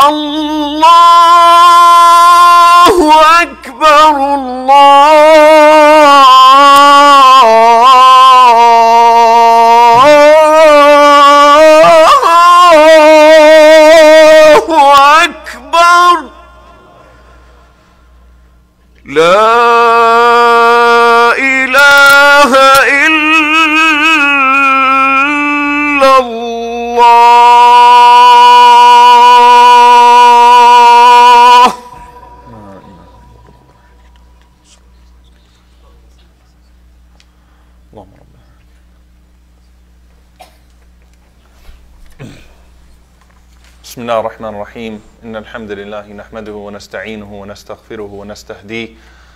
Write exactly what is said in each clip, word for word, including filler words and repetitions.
الله أكبر الله أكبر لا إله إلا الله. اللهم رب بسم الله الرحمن الرحيم. إن الحمد لله نحمده ونستعينه ونستغفره ونستهديه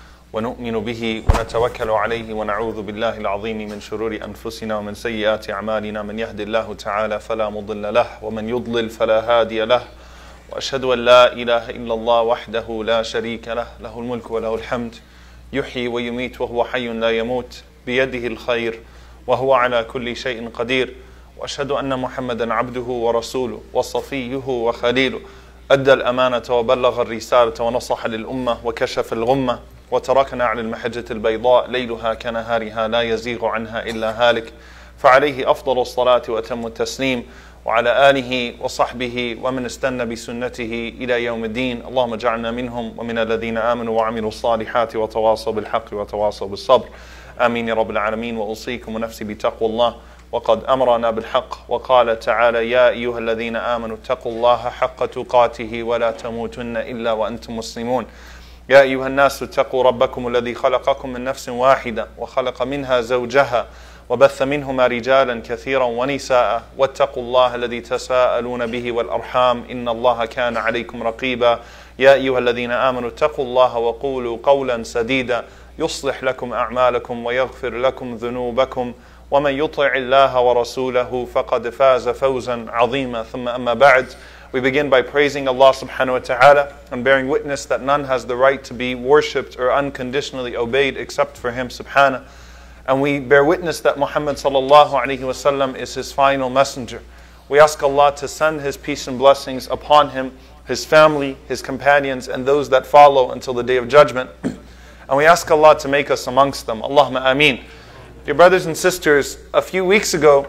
ونؤمن به ونتوكل عليه ونعوذ بالله العظيم من شرور أنفسنا ومن سيئات أعمالنا. من يهد الله تعالى فلا مضل له ومن يضلل فلا هادي له وأشهد أن لا إله إلا الله وحده لا شريك له له الملك وله الحمد يحيي ويميت وهو حي لا يموت بيده الخير وهو على كل شيء قدير. وأشهد أن محمدا عبده ورسوله وصفيه وخليله أدى الأمانة وبلغ الرسالة ونصح للأمة وكشف الغمة وتركنا على المحجة البيضاء ليلها كنهارها لا يزيغ عنها إلا هالك. فعليه أفضل الصلاة وأتم التسليم وعلى آله وصحبه ومن استنى بسنته إلى يوم الدين. اللهم اجعلنا منهم ومن الذين آمنوا وعملوا الصالحات وتواصوا بالحق وتواصوا بالصبر. آمين يا رب العالمين. وأوصيكم ونفسي بتقوى الله. وقد أمرنا بالحق وقال تعالى يا أيها الذين آمنوا اتقوا الله حق تقاته ولا تموتن إلا وأنتم مسلمون. يا أيها الناس اتقوا ربكم الذي خلقكم من نفس واحدة وخلق منها زوجها وبث منهما رجالا كثيرا ونساء واتقوا الله الذي تساءلون به والأرحام إن الله كان عليكم رقيبا. يا أيها الذين آمنوا اتقوا الله وقولوا قولا سديدا يصلح لكم أعمالكم ويغفر لكم ذنوبكم ومن يطع الله ورسوله فقد فاز فوزا عظيما. ثم أما بعد. We begin by praising Allah subhanahu wa ta'ala and bearing witness that none has the right to be worshipped or unconditionally obeyed except for Him subhanahu. And we bear witness that Muhammad sallallahu alayhi wa sallam is His final messenger. We ask Allah to send His peace and blessings upon Him, His family, His companions, and those that follow until the Day of Judgment. And we ask Allah to make us amongst them. Allahumma ameen. Dear brothers and sisters, a few weeks ago,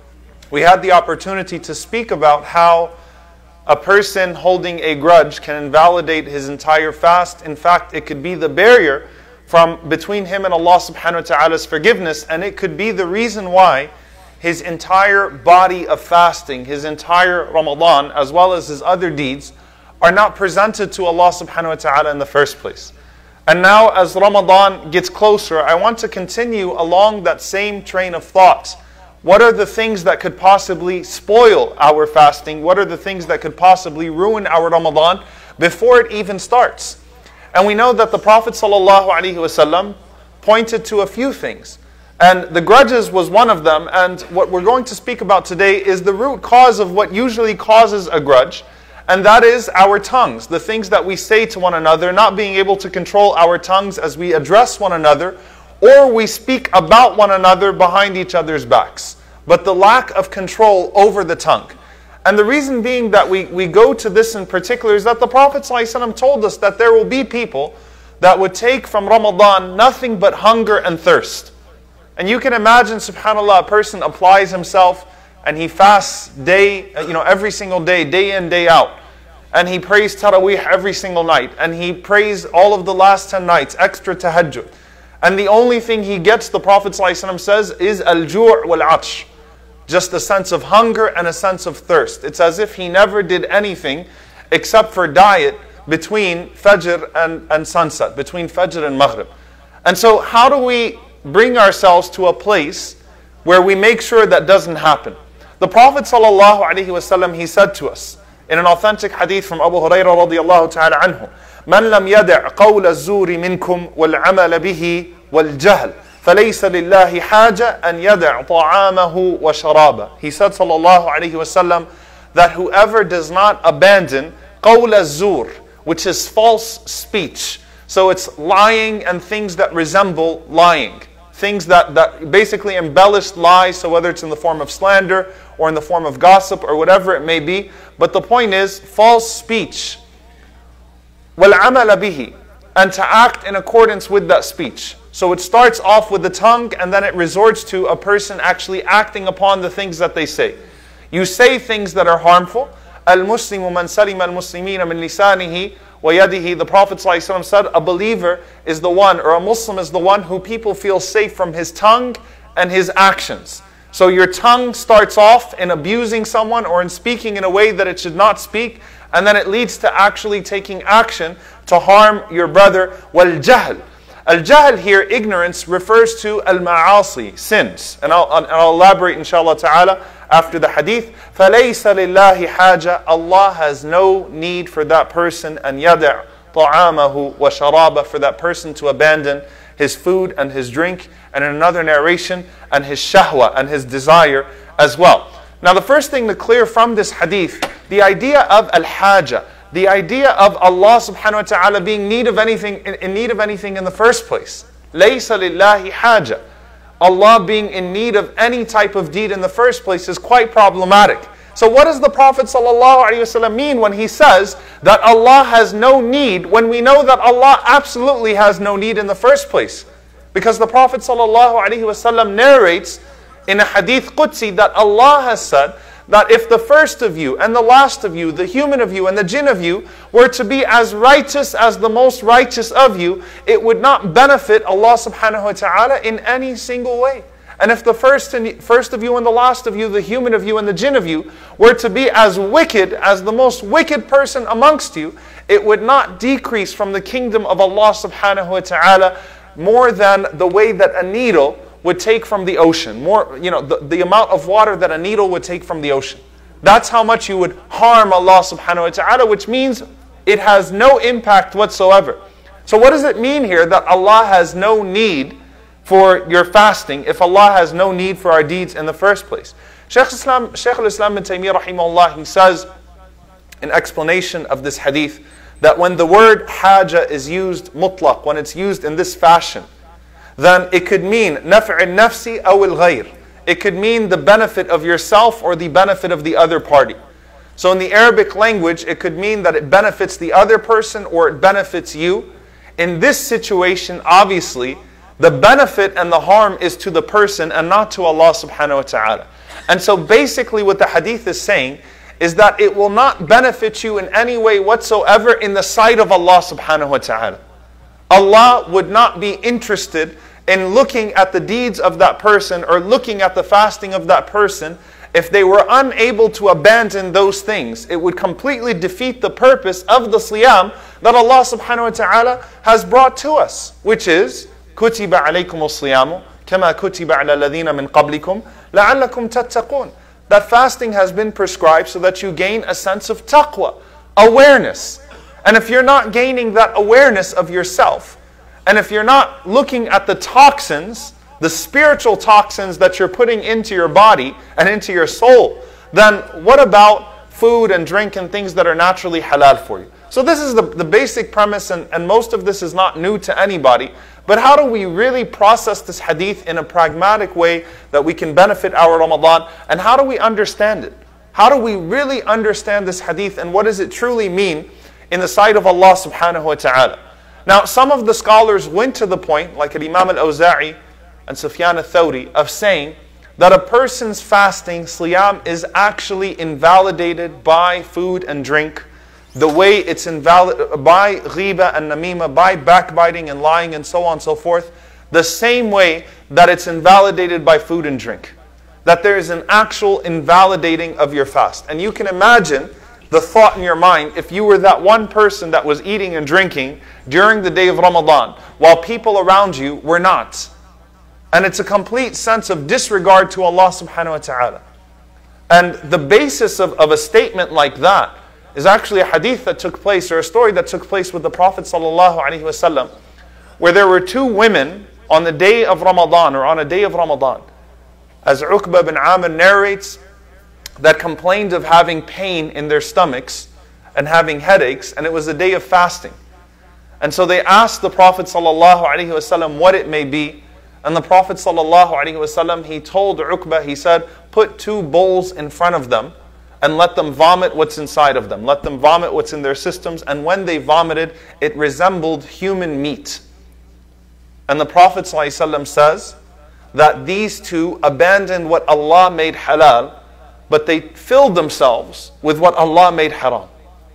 we had the opportunity to speak about how a person holding a grudge can invalidate his entire fast. In fact, it could be the barrier from between him and Allah subhanahu wa ta'ala's forgiveness, and it could be the reason why his entire body of fasting, his entire Ramadan, as well as his other deeds, are not presented to Allah subhanahu wa ta'ala in the first place. And now as Ramadan gets closer, I want to continue along that same train of thought. What are the things that could possibly spoil our fasting? What are the things that could possibly ruin our Ramadan before it even starts? And we know that the Prophet ﷺ pointed to a few things. And the grudges was one of them. And what we're going to speak about today is the root cause of what usually causes a grudge. And that is our tongues, the things that we say to one another, not being able to control our tongues as we address one another, or we speak about one another behind each other's backs. But the lack of control over the tongue. And the reason being that we, we go to this in particular is that the Prophet ﷺ told us that there will be people that would take from Ramadan nothing but hunger and thirst. And you can imagine, subhanAllah, a person applies himself and he fasts day, you know, every single day, day in, day out. And he prays Taraweeh every single night. And he prays all of the last ten nights, extra tahajjud. And the only thing he gets, the Prophet ﷺ says, is al-ju' wal-'atsh. Just a sense of hunger and a sense of thirst. It's as if he never did anything except for diet between Fajr and, and sunset, between Fajr and Maghrib. And so how do we bring ourselves to a place where we make sure that doesn't happen? The Prophet ﷺ, he said to us in an authentic hadith from Abu Hurairah radiyallahu ta'ala anhu, "Man lam yada' qawla az-zuri minkum wal-'amala bihi wal-jahl فَلَيْسَ لِلَّهِ حَاجَةً أَنْ يَدَعْ طَعَامَهُ وَشَرَابَهُ." He said sallallahu alayhi wasallam that whoever does not abandon قَوْلَ الزُّورِ, which is false speech. So it's lying and things that resemble lying. things that, that basically embellished lies, so whether it's in the form of slander or in the form of gossip or whatever it may be. But the point is, false speech, وَالْعَمَلَ بِهِ, and to act in accordance with that speech. So it starts off with the tongue, and then it resorts to a person actually acting upon the things that they say. You say things that are harmful. Al-Muslimu man salima al-Muslimina min lisanihi wa yadihi. The Prophet ﷺ said, a believer is the one, or a Muslim is the one who people feel safe from his tongue and his actions. So your tongue starts off in abusing someone or in speaking in a way that it should not speak, and then it leads to actually taking action to harm your brother. Wal-jahl. Al-jahl here, ignorance, refers to al-ma'asi, sins. And I'll, and I'll elaborate inshallah ta'ala after the hadith. فَلَيْسَ لِلَّهِ حَاجَةً. Allah has no need for that person, and يَدَعْ طَعَامَهُ وَشَرَابَهُ, for that person to abandon his food and his drink, and in another narration, and his shahwa, and his desire as well. Now the first thing to clear from this hadith, the idea of al-haja, the idea of Allah subhanahu wa ta'ala being need of anything, in, in need of anything in the first place. لَيْسَ لِلَّهِ حَاجَةً. Allah being in need of any type of deed in the first place is quite problematic. So what does the Prophet ﷺ mean when he says that Allah has no need, when we know that Allah absolutely has no need in the first place? Because the Prophet ﷺ narrates in a hadith Qudsi that Allah has said that if the first of you and the last of you, the human of you and the jinn of you, were to be as righteous as the most righteous of you, it would not benefit Allah subhanahu wa ta'ala in any single way. And if the first, and, first of you and the last of you, the human of you and the jinn of you, were to be as wicked as the most wicked person amongst you, it would not decrease from the kingdom of Allah subhanahu wa ta'ala more than the way that a needle would take from the ocean. More, you know, the, the amount of water that a needle would take from the ocean. That's how much you would harm Allah subhanahu wa ta'ala, which means it has no impact whatsoever. So what does it mean here that Allah has no need for your fasting if Allah has no need for our deeds in the first place? Shaykh Islam, Shaykh al-Islam ibn Taymiyyah rahimahullah, he says in explanation of this hadith that when the word haja is used mutlaq, when it's used in this fashion, then it could mean naf' al-nafsi aw al-ghayr. It could mean the benefit of yourself or the benefit of the other party. So in the Arabic language, it could mean that it benefits the other person or it benefits you. In this situation, obviously, the benefit and the harm is to the person and not to Allah subhanahu wa ta'ala. And so basically what the hadith is saying is that it will not benefit you in any way whatsoever in the sight of Allah subhanahu wa ta'ala. Allah would not be interested in looking at the deeds of that person or looking at the fasting of that person if they were unable to abandon those things. It would completely defeat the purpose of the siyam that Allah subhanahu wa ta'ala has brought to us, which is كُتِبَ عَلَيْكُمُ الصِّيَامُ كَمَا كُتِبَ عَلَى الَّذِينَ مِنْ قَبْلِكُمْ لَعَلَّكُمْ تَتَّقُونَ. That fasting has been prescribed so that you gain a sense of taqwa, awareness. And if you're not gaining that awareness of yourself, and if you're not looking at the toxins, the spiritual toxins that you're putting into your body and into your soul, then what about food and drink and things that are naturally halal for you? So this is the, the basic premise, and, and most of this is not new to anybody. But how do we really process this hadith in a pragmatic way that we can benefit our Ramadan? And how do we understand it? How do we really understand this hadith, and what does it truly mean in the sight of Allah subhanahu wa ta'ala? Now, some of the scholars went to the point, like Imam al-Awza'i and Sufyan al-Thawri, of saying that a person's fasting, siyam, is actually invalidated by food and drink, the way it's invalid by ghiba and namima, by backbiting and lying and so on and so forth, the same way that it's invalidated by food and drink. That there is an actual invalidating of your fast. And you can imagine the thought in your mind if you were that one person that was eating and drinking during the day of Ramadan while people around you were not. And it's a complete sense of disregard to Allah subhanahu wa ta'ala. And the basis of, of a statement like that is actually a hadith that took place, or a story that took place with the Prophet sallallahu alaihi wasallam, where there were two women on the day of Ramadan, or on a day of Ramadan, as Uqba bin Amir narrates, that complained of having pain in their stomachs and having headaches, and it was a day of fasting. And so they asked the Prophet sallallahu alaihi wasallam what it may be, And the Prophet ﷺ, he told Uqba, he said, put two bowls in front of them and let them vomit what's inside of them. Let them vomit what's in their systems. And when they vomited, it resembled human meat. And the Prophet ﷺ says that these two abandoned what Allah made halal, but they filled themselves with what Allah made haram.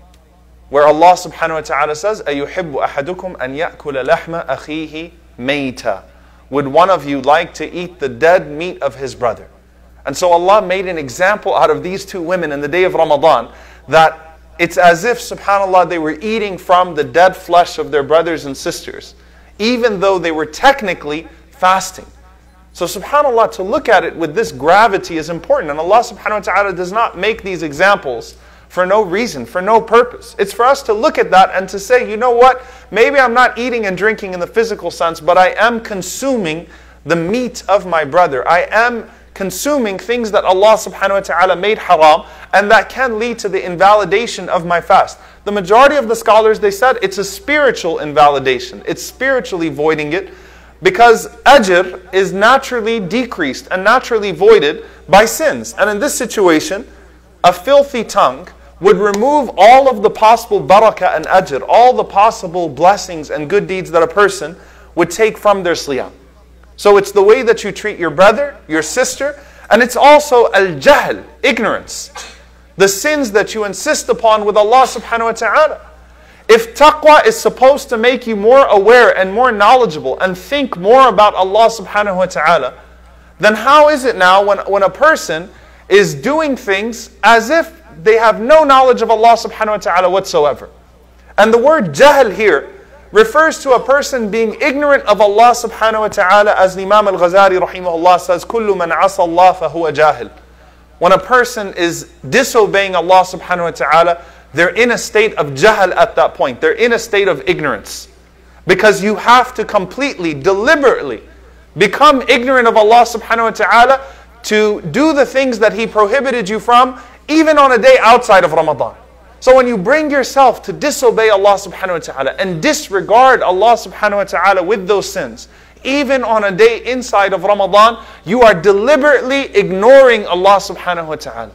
Where Allah subhanahu wa ta'ala says, أَيُحِبُّ أَحَدُكُمْ أَنْ يَأْكُلَ لَحْمَ أَخِيهِ مَيْتًا. Would one of you like to eat the dead meat of his brother? And so Allah made an example out of these two women in the day of Ramadan, that it's as if, subhanAllah, they were eating from the dead flesh of their brothers and sisters, even though they were technically fasting. So subhanAllah, to look at it with this gravity is important. And Allah subhanahu wa ta'ala does not make these examples for no reason, for no purpose. It's for us to look at that and to say, you know what, maybe I'm not eating and drinking in the physical sense, but I am consuming the meat of my brother. I am consuming things that Allah subhanahu wa ta'ala made haram, and that can lead to the invalidation of my fast. The majority of the scholars, they said it's a spiritual invalidation. It's spiritually voiding it, because ajr is naturally decreased and naturally voided by sins. And in this situation, a filthy tongue would remove all of the possible barakah and ajr, all the possible blessings and good deeds that a person would take from their siyam. So it's the way that you treat your brother, your sister, and it's also al-jahl, ignorance. The sins that you insist upon with Allah subhanahu wa ta'ala. If taqwa is supposed to make you more aware and more knowledgeable and think more about Allah subhanahu wa ta'ala, then how is it now when, when a person is doing things as if they have no knowledge of Allah subhanahu wa ta'ala whatsoever? And the word jahl here refers to a person being ignorant of Allah subhanahu wa ta'ala, as Imam al-Ghazali rahimahullah says, كُلُّ مَنْ عَصَى اللَّهَ فَهُوَ جَاهِلٌ. When a person is disobeying Allah subhanahu wa ta'ala, they're in a state of jahl at that point. They're in a state of ignorance. Because you have to completely, deliberately become ignorant of Allah subhanahu wa ta'ala to do the things that He prohibited you from, even on a day outside of Ramadan. So when you bring yourself to disobey Allah subhanahu wa ta'ala and disregard Allah subhanahu wa ta'ala with those sins, even on a day inside of Ramadan, you are deliberately ignoring Allah subhanahu wa ta'ala.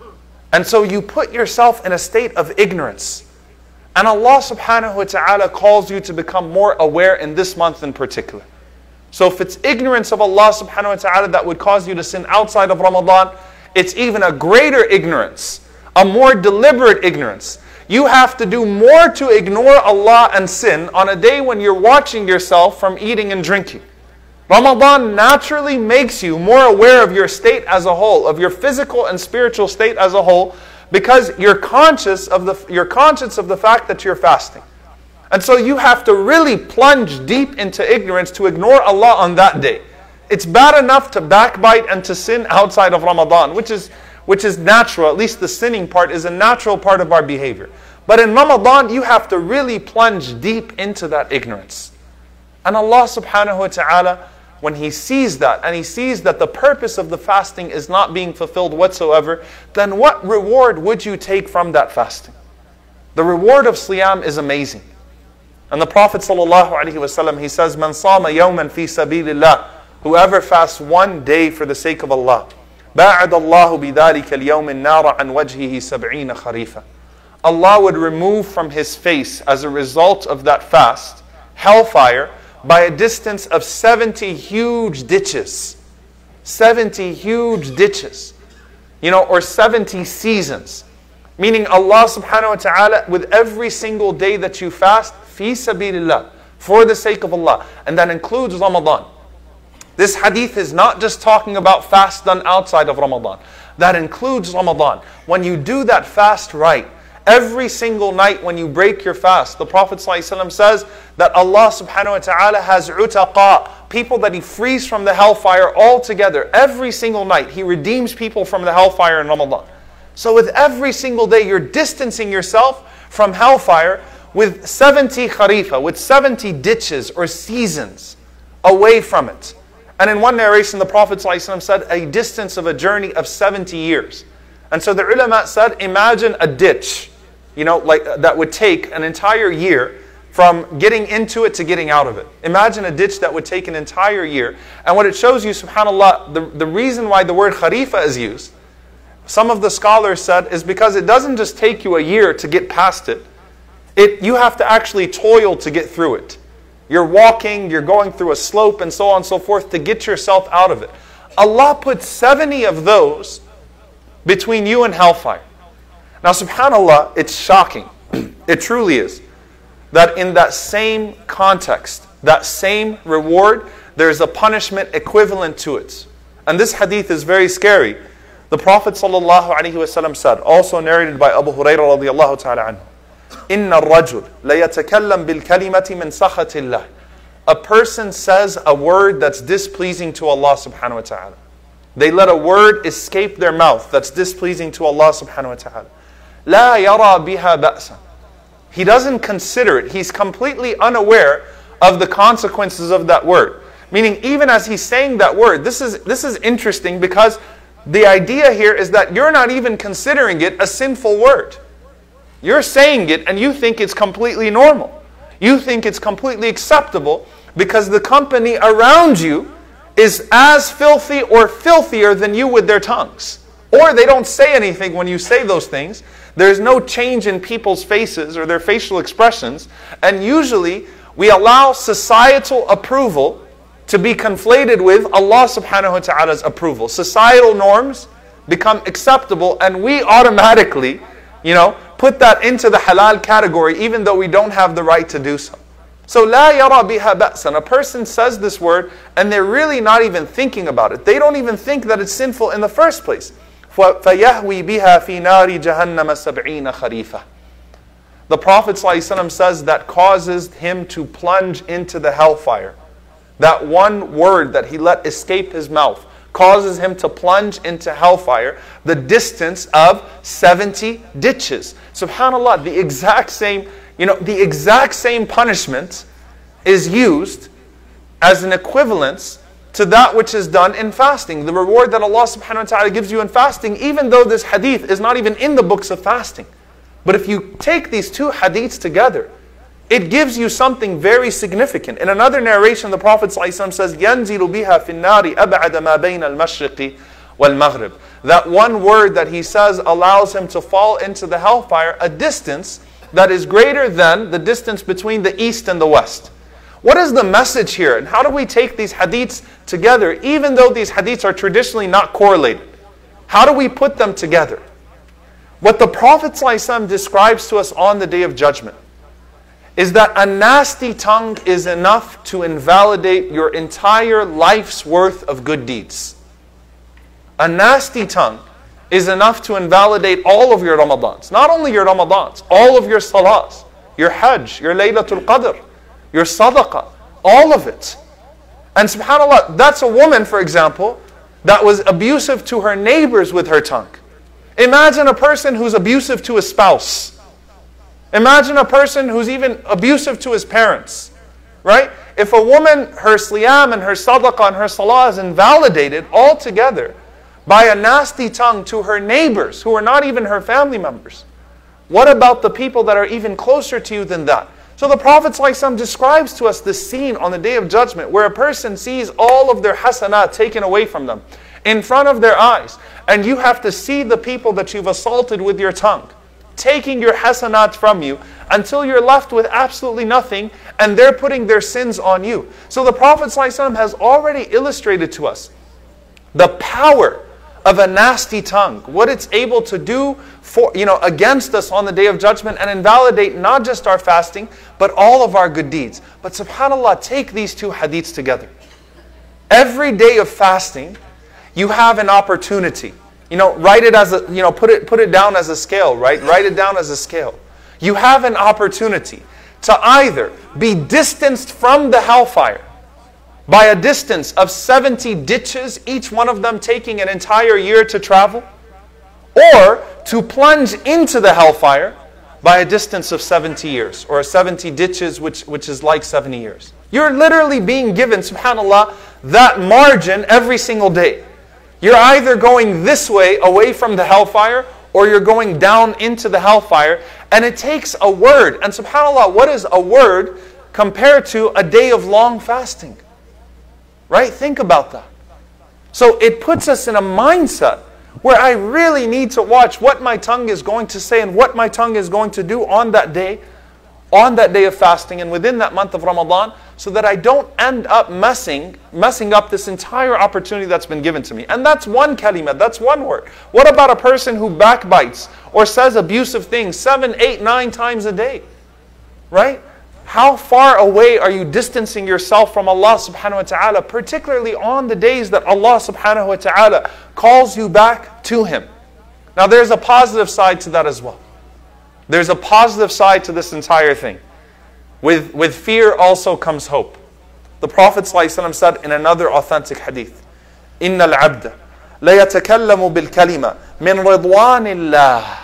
And so you put yourself in a state of ignorance. And Allah subhanahu wa ta'ala calls you to become more aware in this month in particular. So if it's ignorance of Allah subhanahu wa ta'ala that would cause you to sin outside of Ramadan, it's even a greater ignorance, a more deliberate ignorance. You have to do more to ignore Allah and sin on a day when you're watching yourself from eating and drinking. Ramadan naturally makes you more aware of your state as a whole, of your physical and spiritual state as a whole, because you're conscious of the, you're conscious of the fact that you're fasting. And so you have to really plunge deep into ignorance to ignore Allah on that day. It's bad enough to backbite and to sin outside of Ramadan, which is, which is natural. At least the sinning part is a natural part of our behavior. But in Ramadan, you have to really plunge deep into that ignorance. And Allah subhanahu wa ta'ala, when He sees that, and He sees that the purpose of the fasting is not being fulfilled whatsoever, then what reward would you take from that fasting? The reward of siyam is amazing. And the Prophet ﷺ, he says, "Man sama yawman fi sabilillah." Whoever fasts one day for the sake of Allah, بَاعَدَ اللَّهُ بِذَلِكَ الْيَوْمِ النَّارَ عَنْ وَجْهِهِ سَبْعِينَ خَرِيفًا. Allah would remove from his face, as a result of that fast, hellfire by a distance of seventy huge ditches. seventy huge ditches. You know, or seventy seasons. Meaning Allah subhanahu wa ta'ala, with every single day that you fast, fi sabilillah, for the sake of Allah. And that includes Ramadan. This hadith is not just talking about fast done outside of Ramadan. That includes Ramadan. When you do that fast right, every single night when you break your fast, the Prophet ﷺ says that Allah subhanahu wa ta'ala has utaqa, people that He frees from the hellfire altogether. Every single night He redeems people from the hellfire in Ramadan. So with every single day you're distancing yourself from hellfire with seventy kharifa, with seventy ditches or seasons away from it. And in one narration the Prophet ﷺ said a distance of a journey of seventy years. And so the ulama said, imagine a ditch, you know, like that would take an entire year from getting into it to getting out of it. Imagine a ditch that would take an entire year. And what it shows you, subhanAllah, the, the reason why the word kharifa is used, some of the scholars said, is because it doesn't just take you a year to get past it. It you have to actually toil to get through it. You're walking, you're going through a slope and so on and so forth to get yourself out of it. Allah put seventy of those between you and hellfire. Now subhanAllah, it's shocking. It truly is. That in that same context, that same reward, there's a punishment equivalent to it. And this hadith is very scary. The Prophet ﷺ said, also narrated by Abu Hurairah radiallahu ta'ala anhu, إِنَّ الرَّجُلْ لَيَتَكَلَّمْ بِالْكَلِمَةِ مِنْ سَخَةِ اللَّهِ. A person says a word that's displeasing to Allah subhanahu wa ta'ala. They let a word escape their mouth that's displeasing to Allah subhanahu wa ta'ala. لَا يَرَى بِهَا بَأْسًا. He doesn't consider it. He's completely unaware of the consequences of that word. Meaning, even as he's saying that word, this is, this is interesting because the idea here is that you're not even considering it a sinful word. You're saying it and you think it's completely normal. You think it's completely acceptable because the company around you is as filthy or filthier than you with their tongues. Or they don't say anything when you say those things. There's no change in people's faces or their facial expressions. And usually we allow societal approval to be conflated with Allah subhanahu wa ta'ala's approval. Societal norms become acceptable and we automatically, you know, put that into the halal category even though we don't have the right to do so. So لَا يَرَى بِهَا بَأْسًا. A person says this word and they're really not even thinking about it. They don't even think that it's sinful in the first place. فَيَهْوِي بِهَا فِي نَارِ جَهَنَّمَ سَبْعِينَ خَرِيفًا. The Prophet ﷺ says that causes him to plunge into the hellfire. That one word that he let escape his mouth causes him to plunge into hellfire the distance of seventy ditches. SubhanAllah, the exact same, you know, the exact same punishment is used as an equivalence to that which is done in fasting. The reward that Allah subhanahu wa ta'ala gives you in fasting, even though this hadith is not even in the books of fasting. But if you take these two hadiths together, it gives you something very significant. In another narration, the Prophet ﷺ says, يَنْزِلُ بِهَا فِي النَّارِ أَبْعَدَ مَا بَيْنَ الْمَشْرِقِ وَالْمَغْرِبِ. That one word that he says allows him to fall into the hellfire a distance that is greater than the distance between the east and the west. What is the message here? And how do we take these hadiths together, even though these hadiths are traditionally not correlated? How do we put them together? What the Prophet ﷺ describes to us on the Day of Judgment is that a nasty tongue is enough to invalidate your entire life's worth of good deeds. A nasty tongue is enough to invalidate all of your Ramadans. Not only your Ramadans, all of your salahs, your hajj, your Laylatul Qadr, your sadaqah, all of it. And subhanAllah, that's a woman, for example, that was abusive to her neighbors with her tongue. Imagine a person who's abusive to his spouse. Imagine a person who's even abusive to his parents. Right? If a woman, her siyam and her sadaqah and her salah is invalidated altogether by a nasty tongue to her neighbors who are not even her family members, what about the people that are even closer to you than that? So the Prophet ﷺ describes to us this scene on the Day of Judgment where a person sees all of their hasanat taken away from them in front of their eyes. And you have to see the people that you've assaulted with your tongue taking your hasanat from you until you're left with absolutely nothing and they're putting their sins on you. So the Prophet ﷺ has already illustrated to us the power of a nasty tongue, what it's able to do for, you know, against us on the Day of Judgment and invalidate not just our fasting, but all of our good deeds. But subhanAllah, take these two hadiths together. Every day of fasting, you have an opportunity. You know, write it as a, you know, put it, put it down as a scale, right? Write it down as a scale. You have an opportunity to either be distanced from the hellfire by a distance of seventy ditches, each one of them taking an entire year to travel, or to plunge into the hellfire by a distance of seventy years, or seventy ditches, which, which is like seventy years. You're literally being given, subhanAllah, that margin every single day. You're either going this way away from the hellfire, or you're going down into the hellfire. And it takes a word. And subhanAllah, what is a word compared to a day of long fasting? Right? Think about that. So it puts us in a mindset where I really need to watch what my tongue is going to say and what my tongue is going to do on that day, on that day of fasting and within that month of Ramadan, so that I don't end up messing, messing up this entire opportunity that's been given to me. And that's one kalima, that's one word. What about a person who backbites or says abusive things seven, eight, nine times a day? Right? How far away are you distancing yourself from Allah subhanahu wa ta'ala, particularly on the days that Allah subhanahu wa ta'ala calls you back to Him? Now there's a positive side to that as well. There's a positive side to this entire thing. With, with fear also comes hope. The Prophet ﷺ said in another authentic hadith, إِنَّ الْعَبْدَ لَيَتَكَلَّمُ بِالْكَلِمَةِ مِنْ رِضْوَانِ اللَّهِ.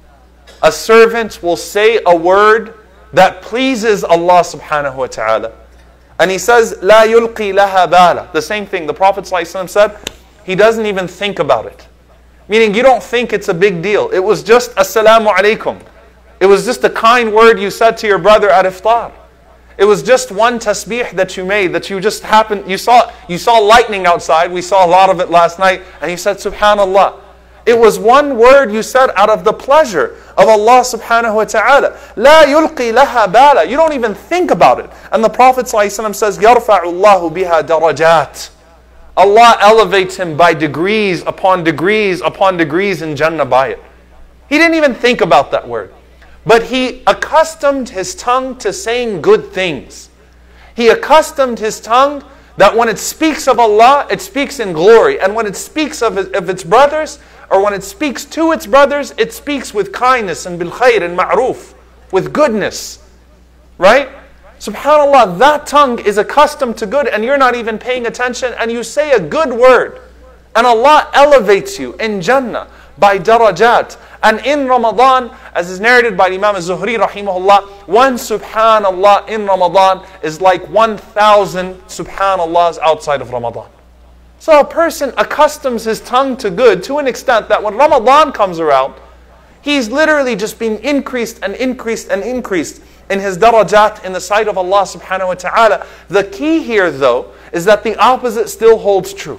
A servant will say a word that pleases Allah subhanahu wa ta'ala. And he says, لَا يُلْقِي لَهَا بَالًا. The same thing, the Prophet ﷺ said, he doesn't even think about it. Meaning you don't think it's a big deal. It was just Assalamu alaikum. It was just a kind word you said to your brother at iftar. It was just one tasbih that you made, that you just happened, you saw, you saw lightning outside. We saw a lot of it last night. And you said, Subhanallah. It was one word you said out of the pleasure of Allah subhanahu wa ta'ala. La yulqi laha bala. You don't even think about it. And the Prophet ﷺ says, يَرْفَعُ اللَّهُ بِهَا darajat. Allah elevates him by degrees upon degrees upon degrees in Jannah by it. He didn't even think about that word. But he accustomed his tongue to saying good things. He accustomed his tongue that when it speaks of Allah, it speaks in glory. And when it speaks of, it, of its brothers, or when it speaks to its brothers, it speaks with kindness and bil khair and ma'roof, with goodness. Right? SubhanAllah, that tongue is accustomed to good and you're not even paying attention and you say a good word. And Allah elevates you in Jannah by darajat. And in Ramadan, as is narrated by Imam al-Zuhri rahimahullah, one subhanallah in Ramadan is like one thousand subhanallahs outside of Ramadan. So a person accustoms his tongue to good to an extent that when Ramadan comes around, he's literally just being increased and increased and increased in his darajat in the sight of Allah subhanahu wa ta'ala. The key here though is that the opposite still holds true.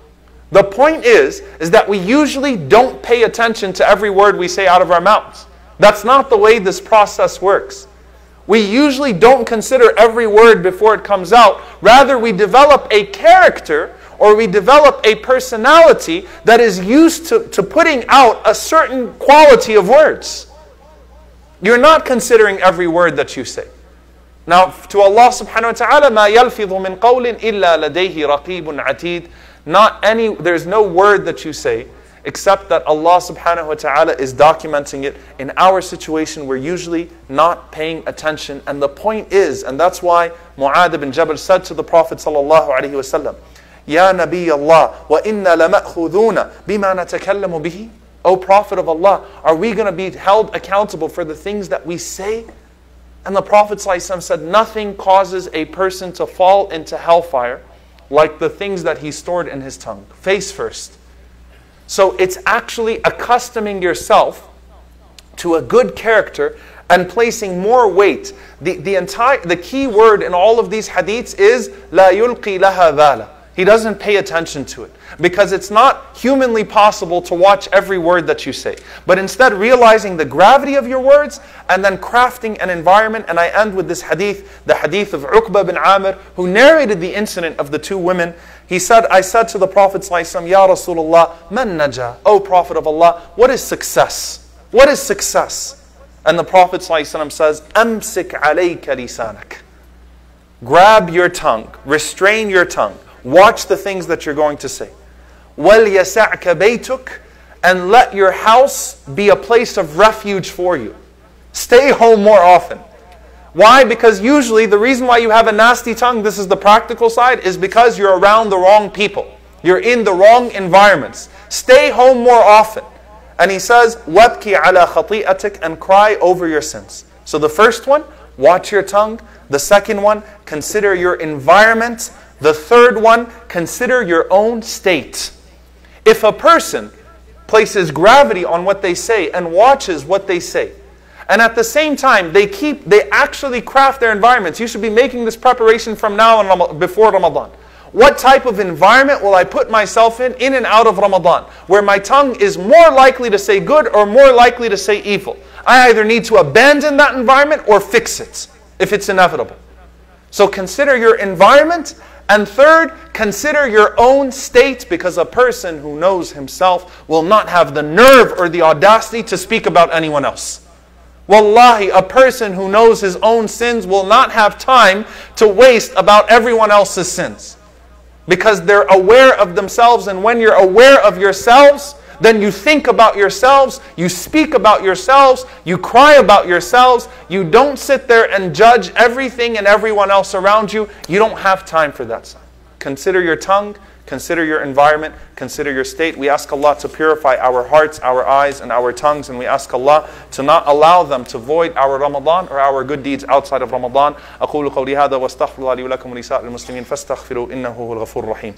The point is, is that we usually don't pay attention to every word we say out of our mouths. That's not the way this process works. We usually don't consider every word before it comes out. Rather, we develop a character or we develop a personality that is used to, to putting out a certain quality of words. You're not considering every word that you say. Now, to Allah subhanahu wa ta'ala, مَا يَلْفِظُ مِنْ قَوْلٍ إِلَّا لَدَيْهِ رَقِيبٌ عَتِيدٌ. Not any, there's no word that you say except that Allah subhanahu wa ta'ala is documenting it. In our situation, we're usually not paying attention. And the point is, and that's why Mu'adh ibn Jabal said to the Prophet sallallahu alaihi wasallam, Ya Nabi Allah, wa inna lama'khuduna bima natakallamu bihi. O Prophet of Allah, are we going to be held accountable for the things that we say? And the Prophet sallallahu alaihi wasallam said, nothing causes a person to fall into hellfire like the things that he stored in his tongue. Face first. So it's actually accustoming yourself to a good character and placing more weight. The, the, entire, the key word in all of these hadiths is لا يلقي لها بالا. He doesn't pay attention to it. Because it's not humanly possible to watch every word that you say. But instead realizing the gravity of your words and then crafting an environment. And I end with this hadith, the hadith of Uqba bin Amir, who narrated the incident of the two women. He said, I said to the Prophet ﷺ, Ya Rasulullah, man naja, O Prophet of Allah, what is success? What is success? And the Prophet ﷺ says, Amsik alayka lisanak. Grab your tongue, restrain your tongue. Watch the things that you're going to say. وَلْيَسَعْكَ بَيْتُكَ. And let your house be a place of refuge for you. Stay home more often. Why? Because usually the reason why you have a nasty tongue, this is the practical side, is because you're around the wrong people. You're in the wrong environments. Stay home more often. And he says, وَابْكِ عَلَى خَطِيئَتِكَ. And cry over your sins. So the first one, watch your tongue. The second one, consider your environment. The third one, consider your own state. If a person places gravity on what they say and watches what they say. And at the same time, they keep, they actually craft their environments. You should be making this preparation from now and before Ramadan. What type of environment will I put myself in, in and out of Ramadan, where my tongue is more likely to say good or more likely to say evil? I either need to abandon that environment or fix it, if it's inevitable. So consider your environment. And third, consider your own state, because a person who knows himself will not have the nerve or the audacity to speak about anyone else. Wallahi, a person who knows his own sins will not have time to waste about everyone else's sins. Because they're aware of themselves, and when you're aware of yourselves, then you think about yourselves, you speak about yourselves, you cry about yourselves, you don't sit there and judge everything and everyone else around you. You don't have time for that. Consider your tongue, consider your environment, consider your state. We ask Allah to purify our hearts, our eyes, and our tongues, and we ask Allah to not allow them to void our Ramadan or our good deeds outside of Ramadan. أقول قولي هذا واستغفر الله لي ولكم ولسائر المسلمين فاستغفروا إنه هو الغفور الرحيم.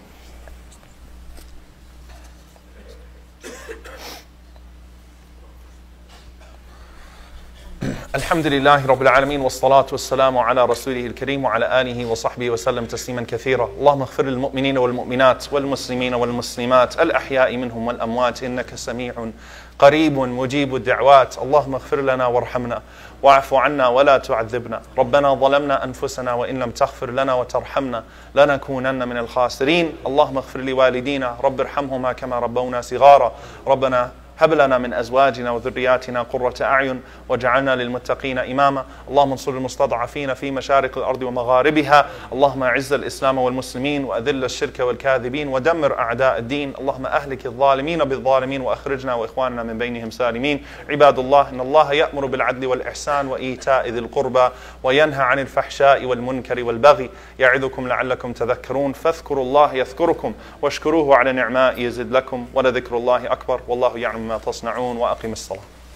الحمد لله رب العالمين والصلاة والسلام على رسوله الكريم وعلى آله وصحبه وسلم تسليما كثيرا. اللهم اغفر للمؤمنين والمؤمنات والمسلمين والمسلمات الأحياء منهم والأموات إنك سميع قريب مجيب الدعوات. اللهم اغفر لنا وارحمنا واعف عنا ولا تعذبنا. ربنا ظلمنا أنفسنا وإن لم تغفر لنا وترحمنا لنكونن من الخاسرين. اللهم اغفر لوالدينا رب ارحمهما كما ربونا صغارا. ربنا هب لنا من أزواجنا وذرياتنا قرة أعين واجعلنا للمتقين إماما. اللهم انصر المستضعفين في مشارق الأرض ومغاربها. اللهم أعز الإسلام والمسلمين وأذل الشرك والكاذبين ودمر أعداء الدين. اللهم أهلك الظالمين بالظالمين وأخرجنا وإخواننا من بينهم سالمين. عباد الله، إن الله يأمر بالعدل والإحسان وإيتاء ذي القربى وينهى عن الفحشاء والمنكر والبغي يعظكم لعلكم تذكرون. فاذكروا الله يذكركم واشكروه على نعمائه يزد لكم ولذكر الله أكبر والله يعلم ما تصنعون. وأقم الصلاة.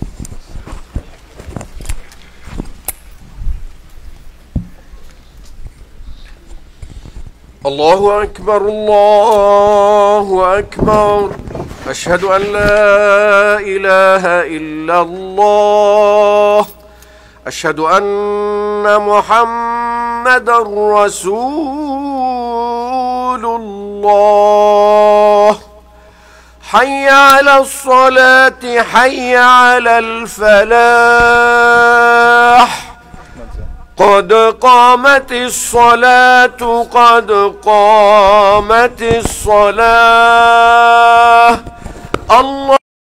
الله أكبر الله أكبر. أشهد أن لا إله إلا الله. أشهد أن محمدا رسول الله. حي على الصلاة حي على الفلاح. قد قامت الصلاة قد قامت الصلاة. الله